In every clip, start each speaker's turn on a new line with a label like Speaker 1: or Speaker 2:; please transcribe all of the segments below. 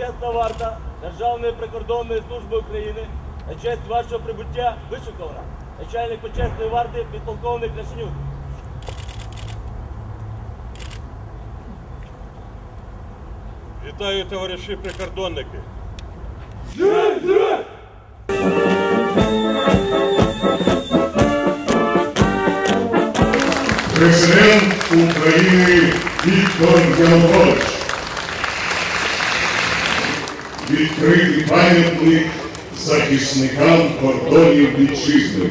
Speaker 1: почесна варта Державної прикордонної служби України, на честь вашого прибуття вишикована начальник почесної варти підполковник Ляшенюк.
Speaker 2: Вітаю, товариші прикордонники!
Speaker 3: Президент України Віктор Янукович. Відкритий пам'ятник захисникам кордонів вітчизни.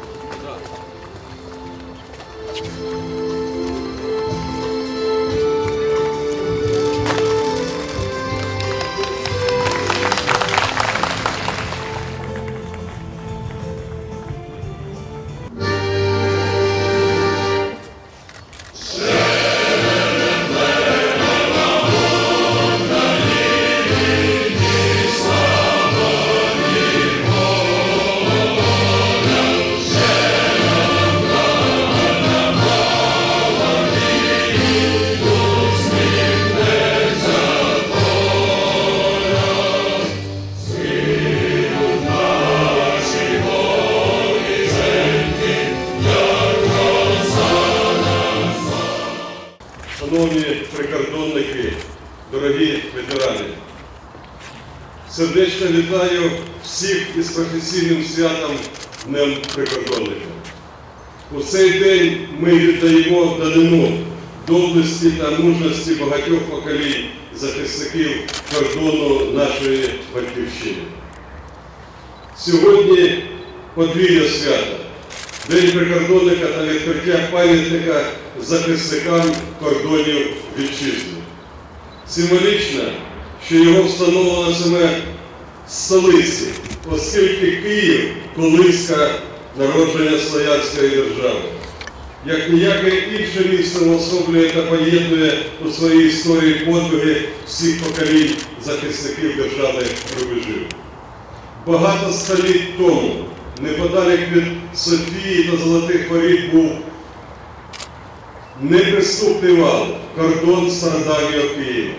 Speaker 2: Шановні прикордонники, дорогі ветерани, сердечно вітаю всіх із професійним святом Днем прикордонника. У цей день ми віддаємо данину доблесті та мужності багатьох поколінь захисників кордону нашої батьківщини. Сьогодні подвійне свято – День прикордонника та відкриття пам'ятника захисникам кордонів вітчизни. Символічно, що його встановлено саме в столиці, оскільки Київ – колиска народження Слов'янської держави. Як ніяке інше місто уособлює та поєднує у своїй історії подвиги всіх поколінь захисників державних рубежів. Багато століть тому, неподалік від Софії та Золотих Воріт, був неприступний вал, кордон стародавнього Києва.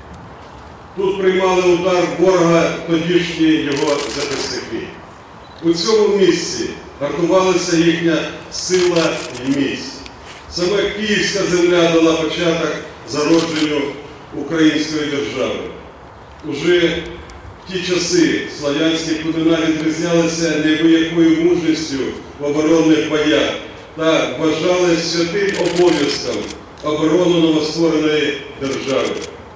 Speaker 2: Тут приймали удар ворога тодішні його захисники. У цьому місці гартувалася їхня сила і міць. Саме Київська земля дала початок зародженню української держави. Уже в ті часи слов'янські племена відрізнялися неабиякою мужністю в оборонних боях та вважали святим обов'язком оборону новоствореної держави.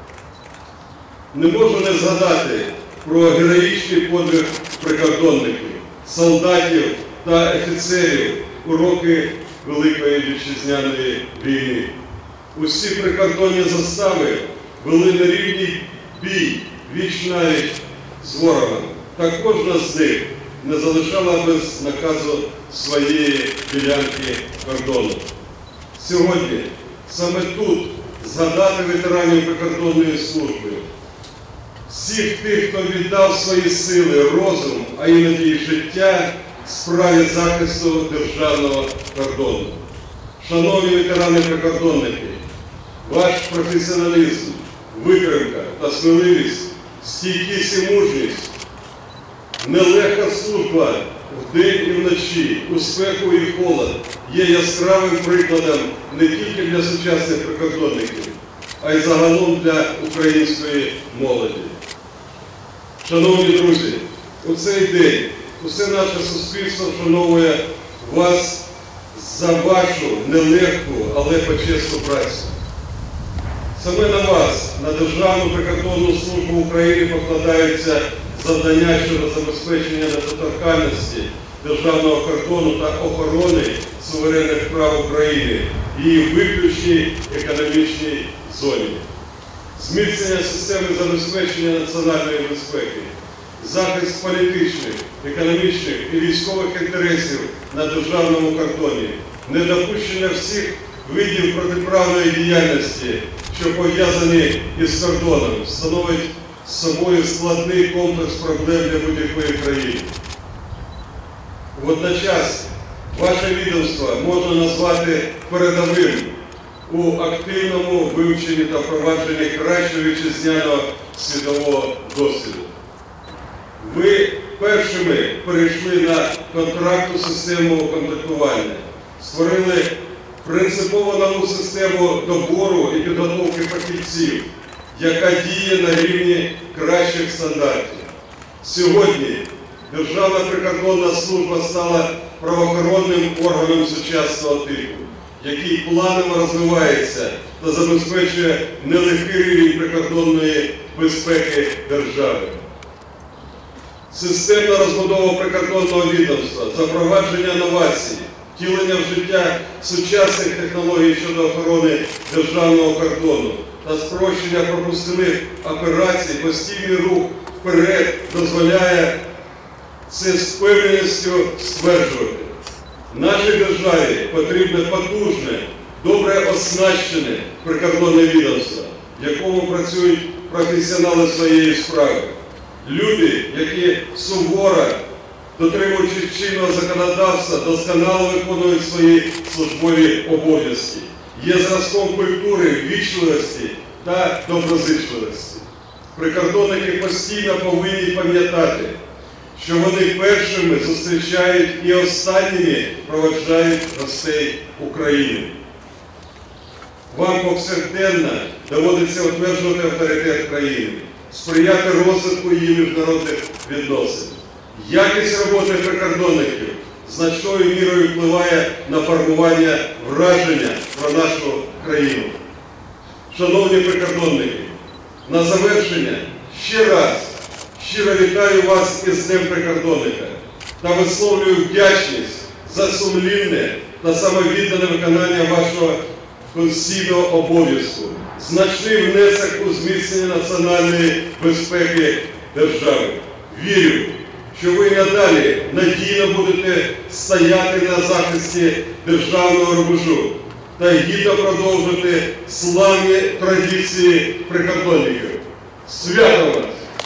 Speaker 2: Не можу не згадати про героїчний подвиг прикордонників, солдатів та офіцерів у роки Великої Вітчизняної війни. Усі прикордонні застави вели на рівний бій віч-навіч з ворогом, та кожна з них не залишала без наказу своєї ділянки кордону. Сьогодні саме тут згадати ветеранів прикордонної служби, всіх тих, хто віддав свої сили, розум, а іноді й життя в справі захисту державного кордону. Шановні ветерани-прикордонники, ваш професіоналізм, витримка та сміливість, стійкість і мужність, нелегка служба вдень і вночі, у спеку і холод є яскравим прикладом не тільки для сучасних прикордонників, а й загалом для української молоді. Шановні друзі, у цей день усе наше суспільство вшановує вас за вашу нелегку, але почесну працю. Саме на вас, на Державну прикордонну службу України покладаються завдання щодо забезпечення недоторканності державного кордону та охорони суверенних прав України в її виключній економічній зоні. Зміцнення системи забезпечення національної безпеки, захист політичних, економічних і військових інтересів на державному кордоні, недопущення всіх видів протиправної діяльності, що пов'язані із кордоном, становить собою складний комплекс проблем для будь-якої країни. Водночас, ваше відомство можна назвати передовим у активному вивченні та впровадженні кращого вітчизняного світового досвіду. Ви першими перейшли на контрактну систему комплектування, створили принципово нову систему добору і підготовки фахівців, яка діє на рівні кращих стандартів. Сьогодні Державна прикордонна служба стала правоохоронним органом сучасного типу, який планово розвивається та забезпечує нелегкий рівень прикордонної безпеки держави. Системна розбудова прикордонного відомства, запровадження новацій, втілення в життя сучасних технологій щодо охорони державного кордону та спрощення пропускних операцій, постійний рух вперед дозволяє це з впевненістю стверджувати. Нашій державі потрібне потужне, добре оснащене прикордонне відомство, в якому працюють професіонали своєї справи. Люди, які суворо, дотримуючись чинного законодавства, досконало виконують свої службові обов'язки, є зразком культури, ввічливості та доброзичливості. Прикордонники постійно повинні пам'ятати, що вони першими зустрічають і останніми проводжають гостей України. Вам повсякденно доводиться утверджувати авторитет країни, сприяти розвитку її міжнародних відносин. Якість роботи прикордонників значною мірою впливає на формування враження про нашу країну. Шановні прикордонники, на завершення ще раз щиро вітаю вас із Днем прикордонника та висловлюю вдячність за сумлінне та самовіддане виконання вашого конституційного обов'язку, значний внесок у зміцнення національної безпеки держави. Вірю, що ви надалі надійно будете стояти на захисті державного рубежу та гідно продовжувати славні традиції прикордонників. Свято вас!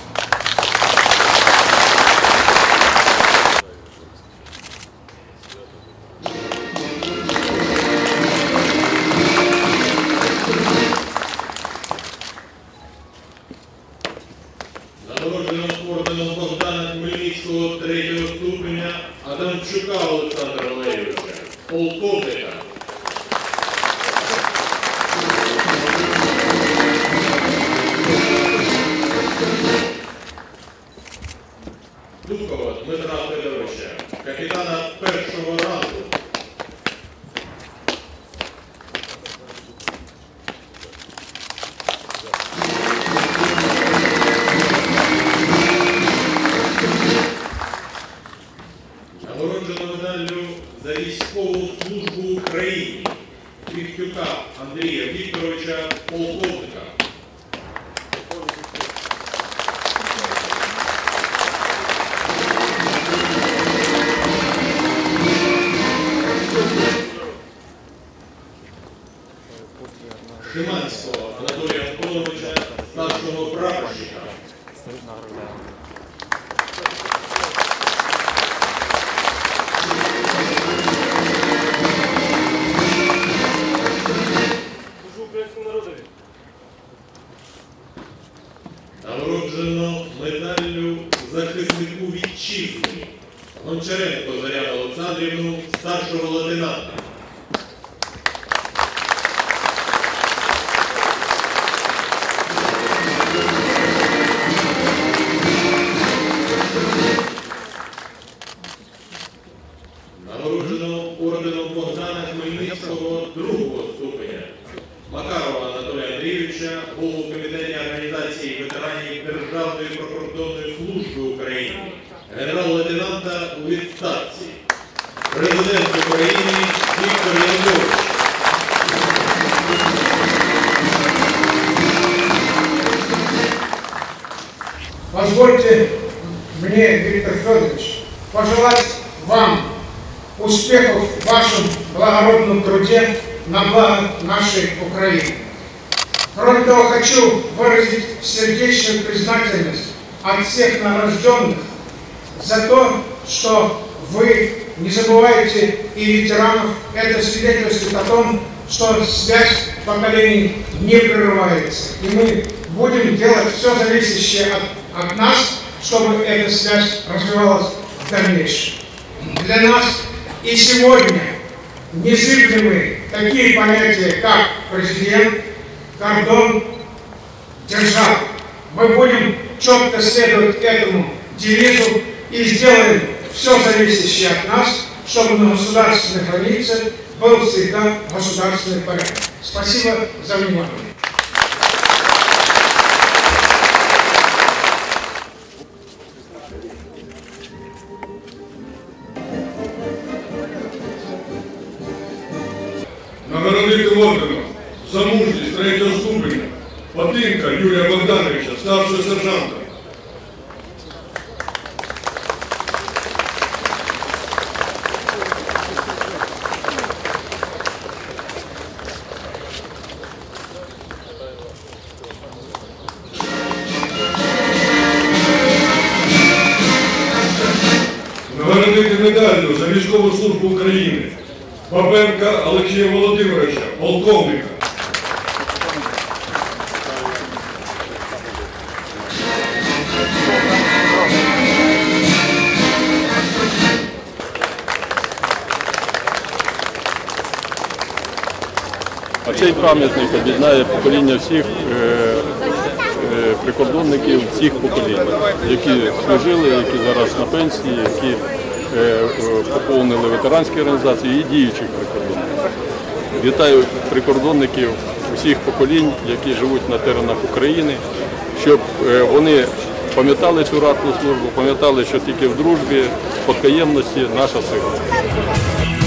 Speaker 4: Нагороджено орденом Богдана Хмельницького 3-го ступеня Адамчука Олександра Валерійовича, полковника. Духова Дмитра Федоровича, капітана 1-го рангу. Нагороджено медаллю за військову службу Україні Віктюка Андрія Вікторовича, полковника. Шиманського Анатолія Антоновича, старшого прапорщика.
Speaker 1: Служу українському народові.
Speaker 4: Нагороджено медаллю захиснику вітчизни Гончаренко Зоряну Олександрівну, старшого лейтенанта. Нагороджено орденом Богдана Хмельницького 2-го ступеня Макарова Анатолія Андрійовича, голову комітету організації ветеранів Державної прикордонної служби України, генерал-лейтенанта у відставці, президент України Віктор Янукович.
Speaker 5: Позвольте мне, Виктор Федорович, пожелать вам успехов в вашем благородном труде на благо нашей Украины. Кроме того, хочу выразить сердечную признательность от всех награжденных за то, что вы не забываете и ветеранов. Это свидетельствует о том, что связь поколений не прерывается. И мы будем делать все зависящее от нас, чтобы эта связь развивалась в дальнейшем. Для нас и сегодня незыблемы такие понятия, как президент, кордон, держава. Мы будем четко следовать этому девизу и сделаем все зависящее от нас, чтобы на государственной границе был всегда государственный порядок. Спасибо за внимание.
Speaker 2: Нагородити орденом за мужність 3-го ступеня Патинка Юрія Богдановича, старшого сержанта. Нагородити медаллю за військову службу України Бабенка Олексія Володимировича, полковника.
Speaker 6: А цей пам'ятник об'єднає покоління всіх прикордонників всіх поколінь, які служили, які зараз на пенсії, які поповнили ветеранські організації і діючих прикордонників. Вітаю прикордонників усіх поколінь, які живуть на теренах України, щоб вони пам'ятали цю ратну службу, пам'ятали, що тільки в дружбі, в спадкоємності наша сила.